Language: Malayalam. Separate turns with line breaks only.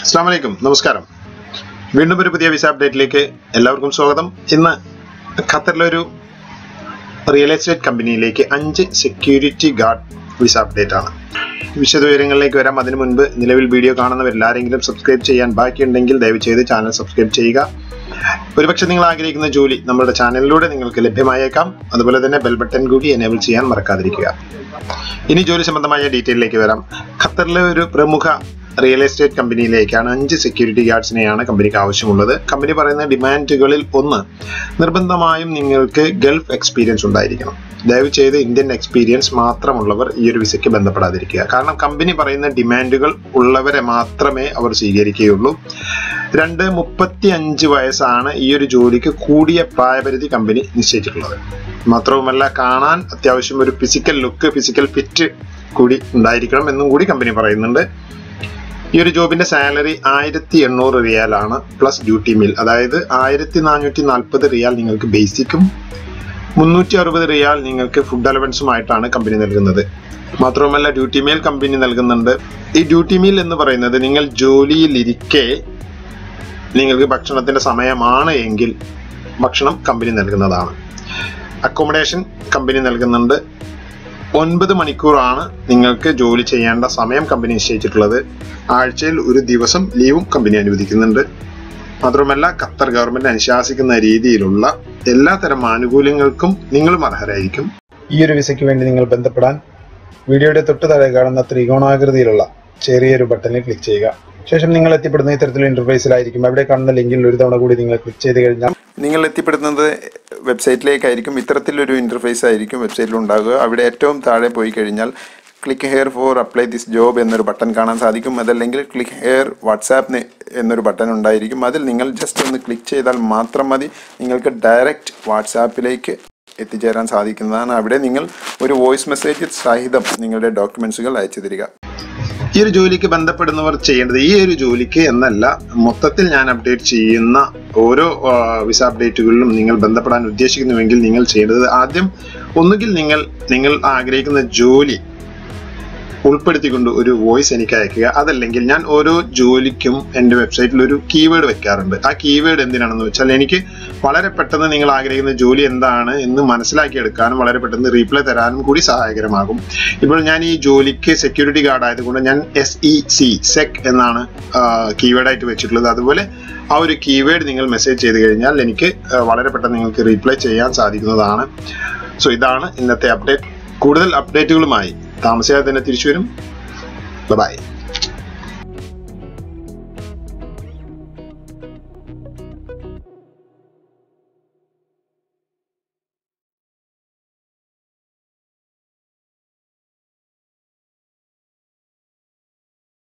Assalamualaikum, നമസ്കാരം. വീണ്ടും ഒരു പുതിയ വിസ അപ്ഡേറ്റിലേക്ക് എല്ലാവർക്കും സ്വാഗതം. ഇന്ന് ഖത്തറിലെ ഒരു റിയൽ എസ്റ്റേറ്റ് കമ്പനിയിലേക്ക് 5 സെക്യൂരിറ്റി ഗാർഡ് വിസ അപ്ഡേറ്റ് ആണ്. വിശദവിവരങ്ങളിലേക്ക് വരാം. അതിനു മുൻപ് നിലവിൽ വീഡിയോ കാണുന്നവരെല്ലാരെങ്കിലും സബ്സ്ക്രൈബ് ചെയ്യാൻ ബാക്കിയുണ്ടെങ്കിൽ ദയവുചെയ്ത് ചാനൽ സബ്സ്ക്രൈബ് ചെയ്യുക. ഒരുപക്ഷെ നിങ്ങൾ ആഗ്രഹിക്കുന്ന ജോലി നമ്മുടെ ചാനലിലൂടെ നിങ്ങൾക്ക് ലഭ്യമായേക്കാം. അതുപോലെ തന്നെ ബെൽ ബട്ടൺ കൂടി എനേബിൾ ചെയ്യാൻ മറക്കാതിരിക്കുക. ഇനി ജോലി സംബന്ധമായ ഡീറ്റെയിലേക്ക് വരാം. ഖത്തറിലെ ഒരു പ്രമുഖ റിയൽ എസ്റ്റേറ്റ് കമ്പനിയിലേക്കാണ് 5 സെക്യൂരിറ്റി ഗാർഡ്സിനെയാണ് കമ്പനിക്ക് ആവശ്യമുള്ളത്. കമ്പനി പറയുന്ന ഡിമാൻഡുകളിൽ ഒന്ന്, നിർബന്ധമായും നിങ്ങൾക്ക് ഗൾഫ് എക്സ്പീരിയൻസ് ഉണ്ടായിരിക്കണം. ദയവ് ചെയ്ത് ഇന്ത്യൻ എക്സ്പീരിയൻസ് മാത്രമുള്ളവർ ഈ ഒരു വിസയ്ക്ക് ബന്ധപ്പെടാതിരിക്കുക. കാരണം കമ്പനി പറയുന്ന ഡിമാൻഡുകൾ ഉള്ളവരെ മാത്രമേ അവർ സ്വീകരിക്കുകയുള്ളൂ. 35 വയസ്സാണ് ഈ ഒരു ജോലിക്ക് കൂടിയ പ്രായപരിധി കമ്പനി നിശ്ചയിച്ചിട്ടുള്ളത്. മാത്രവുമല്ല, കാണാൻ അത്യാവശ്യം ഒരു ഫിസിക്കൽ ലുക്ക്, ഫിസിക്കൽ ഫിറ്റ് കൂടി ഉണ്ടായിരിക്കണം എന്നും കൂടി കമ്പനി പറയുന്നുണ്ട്. ഈ ഒരു ജോബിന്റെ സാലറി 1800 റിയാലാണ് പ്ലസ് ഡ്യൂട്ടി മീൽ. അതായത് 1440 റിയാൽ നിങ്ങൾക്ക് ബേസിക്കും 360 റിയാൽ നിങ്ങൾക്ക് ഫുഡ് അലവൻസുമായിട്ടാണ് കമ്പനി നൽകുന്നത്. മാത്രവുമല്ല, ഡ്യൂട്ടി മീൽ കമ്പനി നൽകുന്നുണ്ട്. ഈ ഡ്യൂട്ടി മീൽ എന്ന് പറയുന്നത് നിങ്ങൾ ജോലിയിലിരിക്കെ നിങ്ങൾക്ക് ഭക്ഷണത്തിന്റെ സമയമാണ് എങ്കിൽ ഭക്ഷണം കമ്പനി നൽകുന്നതാണ്. അക്കോമഡേഷൻ കമ്പനി നൽകുന്നുണ്ട്. 9 മണിക്കൂറാണ് നിങ്ങൾക്ക് ജോലി ചെയ്യേണ്ട സമയം കമ്പനി നിശ്ചയിച്ചിട്ടുള്ളത്. ആഴ്ചയിൽ ഒരു ദിവസം ലീവും കമ്പനി അനുവദിക്കുന്നുണ്ട്. മാത്രമല്ല, ഖത്തർ ഗവൺമെന്റ് അനുശാസിക്കുന്ന രീതിയിലുള്ള എല്ലാത്തരം ആനുകൂല്യങ്ങൾക്കും നിങ്ങളും അർഹരായിരിക്കും. ഈ ഒരു വിസയ്ക്ക് വേണ്ടി നിങ്ങൾ ബന്ധപ്പെടാൻ വീഡിയോയുടെ തൊട്ട് താഴെ കാണുന്ന ത്രികോണാകൃതിയിലുള്ള ചെറിയൊരു ബട്ടണിൽ ക്ലിക്ക് ചെയ്യുക. ശേഷം നിങ്ങൾ എത്തിപ്പെടുന്ന ഇത്തരത്തിലുള്ള ഇന്റർഫേസിലായിരിക്കും. അവിടെ കാണുന്ന ലിങ്കിൽ ഒരു തവണ കൂടി നിങ്ങൾ ക്ലിക്ക് ചെയ്ത് കഴിഞ്ഞാൽ നിങ്ങൾ എത്തിപ്പെടുന്നത് വെബ്സൈറ്റിലേക്കായിരിക്കും. ഇത്തരത്തിലൊരു ഇന്റർഫേസ് ആയിരിക്കും വെബ്സൈറ്റിൽ ഉണ്ടാകുക. അവിടെ ഏറ്റവും താഴെ പോയി കഴിഞ്ഞാൽ click here for apply this job എന്നൊരു ബട്ടൺ കാണാൻ സാധിക്കും. അതല്ലെങ്കിൽ ക്ലിക്ക് ഹെയർ വാട്സാപ്പ് എന്നൊരു ബട്ടൺ ഉണ്ടായിരിക്കും. അതിൽ നിങ്ങൾ ജസ്റ്റ് ഒന്ന് ക്ലിക്ക് ചെയ്താൽ മാത്രം മതി. നിങ്ങൾക്ക് ഡയറക്റ്റ് വാട്സാപ്പിലേക്ക് എത്തിച്ചേരാൻ സാധിക്കുന്നതാണ്. അവിടെ നിങ്ങൾ ഒരു വോയിസ് മെസ്സേജ് സഹിതം നിങ്ങളുടെ ഡോക്യുമെന്റ്സുകൾ അയച്ചു തരിക. ഈ ഒരു ജോലിക്ക് ബന്ധപ്പെടുന്നവർ ചെയ്യേണ്ടത്, ഈ ഒരു ജോലിക്ക് എന്നല്ല, മൊത്തത്തിൽ ഞാൻ അപ്ഡേറ്റ് ചെയ്യുന്ന ഓരോ വിസ അപ്ഡേറ്റുകളിലും നിങ്ങൾ ബന്ധപ്പെടാൻ ഉദ്ദേശിക്കുന്നുവെങ്കിൽ നിങ്ങൾ ചെയ്യേണ്ടത് ആദ്യം ഒന്നുകിൽ നിങ്ങൾ ആഗ്രഹിക്കുന്ന ജോലി ഉൾപ്പെടുത്തിക്കൊണ്ട് ഒരു വോയിസ് എനിക്ക് അയക്കുക. അതല്ലെങ്കിൽ ഞാൻ ഓരോ ജോലിക്കും എൻ്റെ വെബ്സൈറ്റിൽ ഒരു കീവേഡ് വെക്കാറുണ്ട്. ആ കീവേഡ് എന്തിനാണെന്ന് വെച്ചാൽ എനിക്ക് വളരെ പെട്ടെന്ന് നിങ്ങൾ ആഗ്രഹിക്കുന്ന ജോലി എന്താണ് എന്ന് മനസ്സിലാക്കിയെടുക്കാനും വളരെ പെട്ടെന്ന് റീപ്ലൈ തരാനും കൂടി സഹായകരമാകും. ഇപ്പോൾ ഞാൻ ഈ ജോലിക്ക് സെക്യൂരിറ്റി ഗാർഡ് ആയതുകൊണ്ട് ഞാൻ SEC എന്നാണ് കീവേഡായിട്ട് വെച്ചിട്ടുള്ളത്. അതുപോലെ ആ ഒരു കീവേഡ് നിങ്ങൾ മെസ്സേജ് ചെയ്ത് കഴിഞ്ഞാൽ എനിക്ക് വളരെ പെട്ടെന്ന് നിങ്ങൾക്ക് റീപ്ലൈ ചെയ്യാൻ സാധിക്കുന്നതാണ്. സോ ഇതാണ് ഇന്നത്തെ അപ്ഡേറ്റ്. കൂടുതൽ അപ്ഡേറ്റുകളുമായി താമസിയാതെ തന്നെ തിരിച്ചു വരും. ബൈ.